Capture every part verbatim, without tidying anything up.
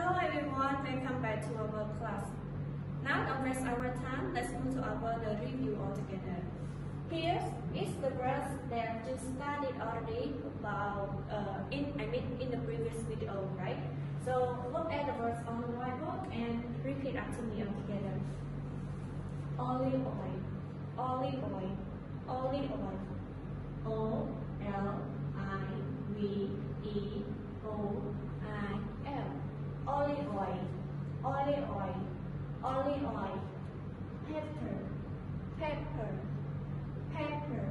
Hello everyone, welcome back to our class. Now don't waste our time, let's move to our the review altogether. Here is the words that you studied already about uh, in I mean in the previous video, right? So look at the words on the whiteboard and repeat after me altogether. Olive oil, olive oil, olive oil. O L I V E O I L. Olive oil, olive oil, olive oil. Pepper, pepper, pepper.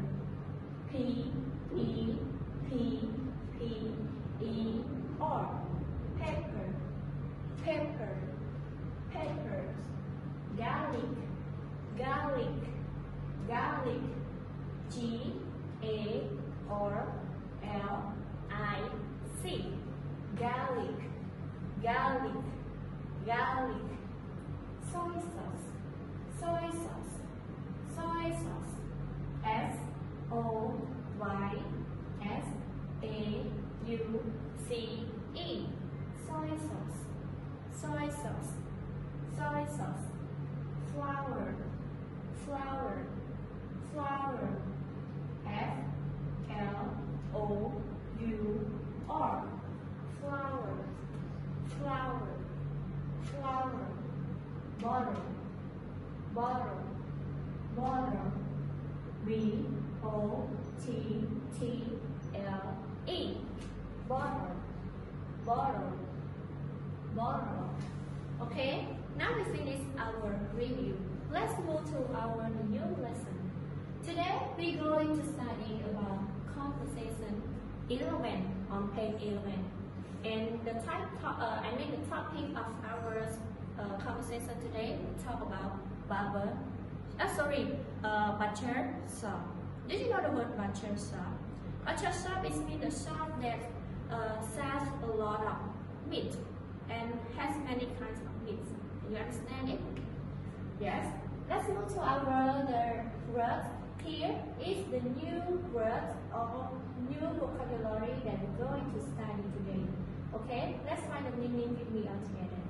P E P P E R. Pepper, pepper, peppers. Garlic, garlic, garlic. G A R L I C. Garlic, garlic, garlic. Soy sauce, soy sauce, soy sauce. S O Y S A U C E. Soy sauce, soy sauce, soy sauce. Flour, flour, flour. F L O U R. Flour, flour, flour. Bottle, bottle, bottle. B O T T L E. Bottle, bottle, bottle. Okay, now we finish our review. Let's move to our new lesson. Today we're going to study about conversation eleven on page eleven. And the type, uh, I mean the topic of our uh, conversation today, we talk about barber. Uh, sorry, uh, butcher shop. Did you know the word butcher shop? Butcher shop is mean the shop that uh, sells a lot of meat and has many kinds of meat. You understand it? Yes. Let's move to our the words. Here is the new words or new vocabulary that we're going to study today. Okay, let's find the meaning with me all together.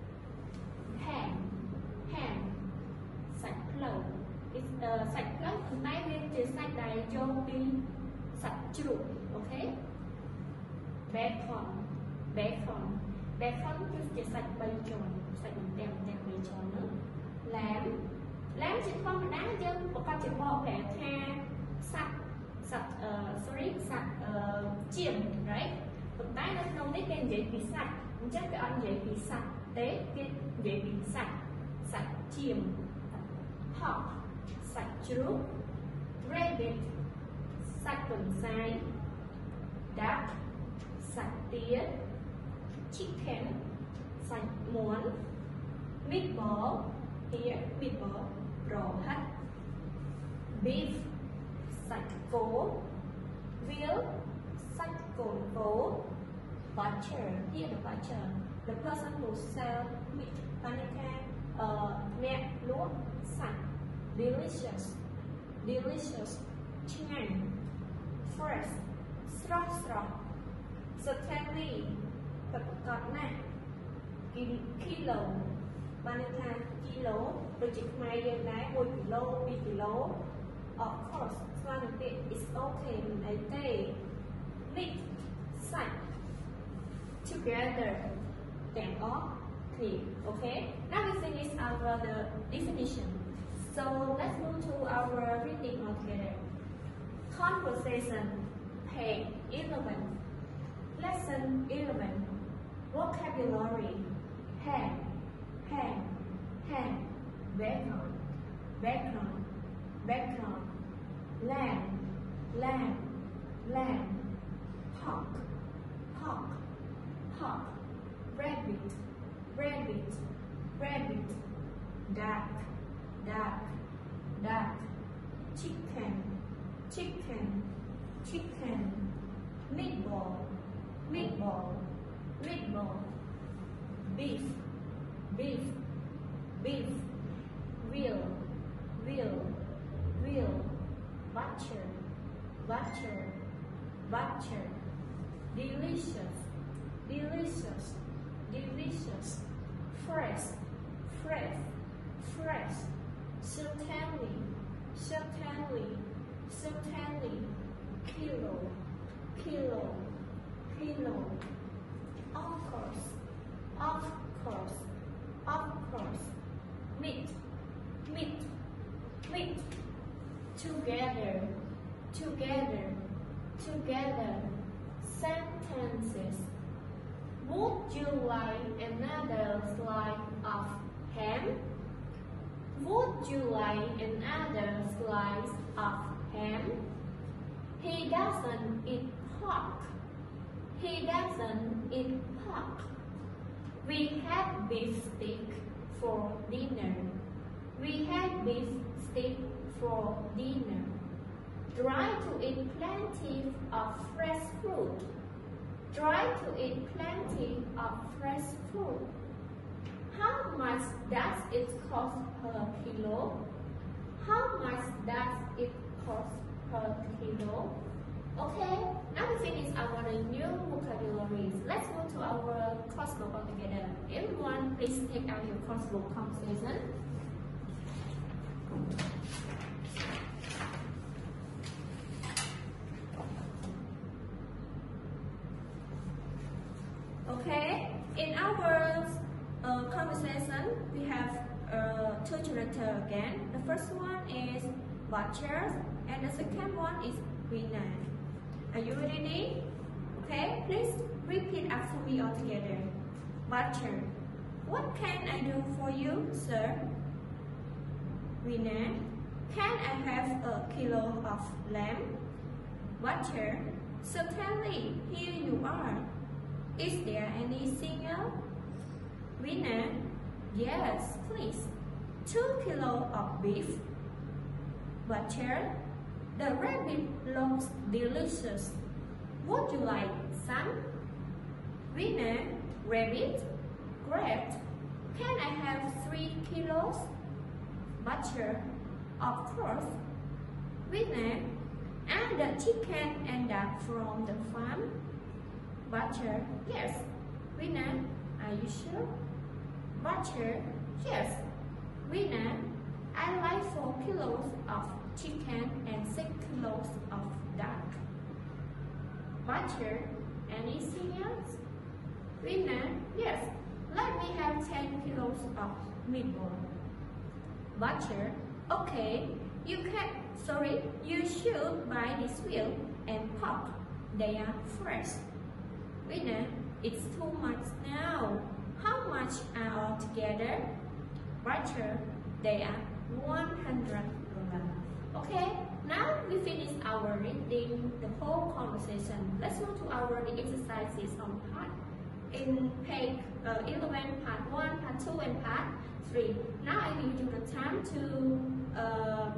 Ham, ham, sạch plâu. It's uh, sạch plâu. Tonight we're just sạch đài dâu đi sạch chụp. Okay. Bacon, bacon, bacon just just sạch bay tròn, sạch đem đem bay tròn nữa. Lamb. Làm chỉ không phải đá chứ, một con chỉ bỏ vẻ tha sạch, sạch, uh, sorry, sạch uh, chiềm, right? Một tay nó không biết tên dễ bị sạch, chắc cái ăn dễ bị sạch, tế cái dễ bị sạch, sạch chiềm, hot, sạch chuối, rabbit, sạch tuần sai, duck, sạch tía, chicken, sạch muỗng, meatball, here meatball. Rau hết. Beef, sạch phố. Veal, sạch cồn phố. Butcher, here the butcher, the person who sells meat. Panica, uh, mẹ luộc sạch. Delicious, delicious. Chan, fresh. Srok srok. Certainly, thật cọt nè. Kilo, Panica, kilo. Rồi chị Khmer dân đá một kilo, hai kilo. Of course, one of it is okay in a day. Meat, sạch, together, then off, clean. Okay? Now we finish our the definition. So let's move to our reading altogether. Conversation, page eleven. Lesson eleven. Vocabulary, hand, hand, hand. Background, background, background. Land, land, land. Hawk, hawk, hawk. Rabbit, rabbit, rabbit. Duck, duck, duck. Chicken, chicken, chicken. Meatball, meatball, meatball. Beef, beef, beef. Wheel, wheel, wheel. Butcher, butcher, butcher. Delicious, delicious, delicious. certainly, kilo, kilo, kilo, of course, of course, of course, meet, meet, meet, together, together, together, sentences. Would you like another slice of ham? Would you like another slice of ham? He doesn't eat pork. He doesn't eat pork. We had beef steak for dinner. We had beef steak for dinner. Try to eat plenty of fresh fruit. Try to eat plenty of fresh fruit. How much does it cost per kilo? How much does it cost per kilo? Okay, now we finish our new vocabularies. Let's go to our crossbook altogether. Everyone, please take out your crossbook conversation. Okay, in our uh, conversation, we have uh, two characters again. The first one is butcher, and the second one is winner. Are you ready? Okay, please repeat after me all together. Butcher, what can I do for you, sir? Winner, can I have a kilo of lamb? Butcher, certainly, here you are. Is there anything else? Winner, yes, please. Two kilos of beef. Butcher, the rabbit looks delicious. Would you like some? Winner, rabbit, great. Can I have three kilos? Butcher, of course. Winner, and the chicken and duck from the farm? Butcher, yes. Winner, are you sure? Butcher, yes. Winner, I like four kilos of chicken and six kilos of duck. Butcher, anything else? Winner, yes. Let me have ten kilos of meatball. Butcher, okay. You can, sorry, you should buy this wheel and pork. They are fresh. Winner, it's too much now. How much are all together? Butcher, they are one hundred dollars. Okay, now we finish our reading the whole conversation. Let's go to our exercises on part in page uh, eleven, part one, part two, and part three. Now I will give you the time to uh,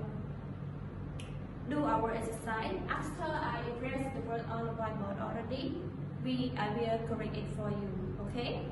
do our exercise. After I erase the word on the whiteboard already, we I will correct it for you. Okay.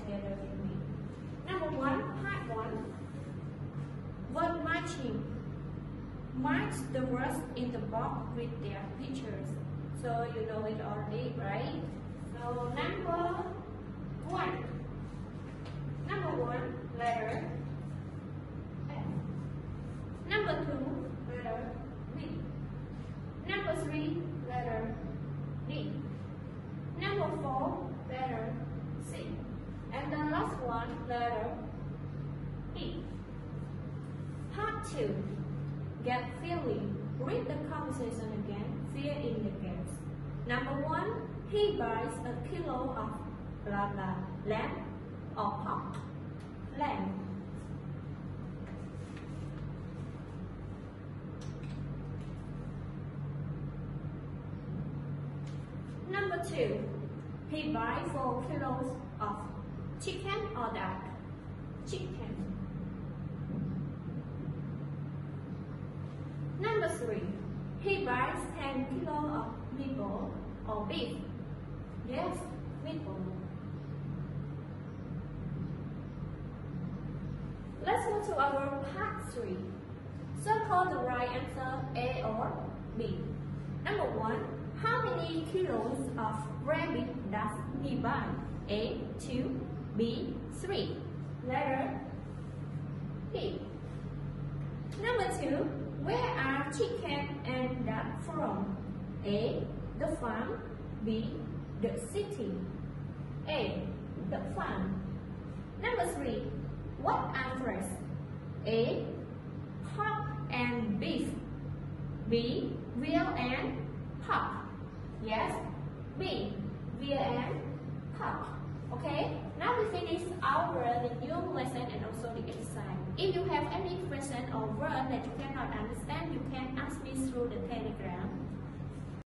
together with me. Number one, part one. Word matching. Match the words in the box with their pictures. So you know it already, right? So number one. Number one, letter F. Number two, letter B. Number three, letter D. Number four, letter C. And the last one, letter E. Part two. Get feeling. Read the conversation again. Fill in the gaps. Number one, he buys a kilo of blah blah lamb or pork. Lamb. Number two, he buys four kilos of chicken or duck. Chicken. Number three, he buys ten kilos of meatball or beef. Yes, meatball. Let's go to our part three. Circle the right answer A or B. Number one, how many kilos of rabbit does he buy? A, two, B, three. Letter B. Number two, where are chicken and duck from? A, the farm. B, the city. A, the farm. Number three, what are first? A, pork and beef. B, veal and pork. Yes, B, veal and pork. Okay, now we finish our the new lesson and also the exercise. If you have any question or word that you cannot understand, you can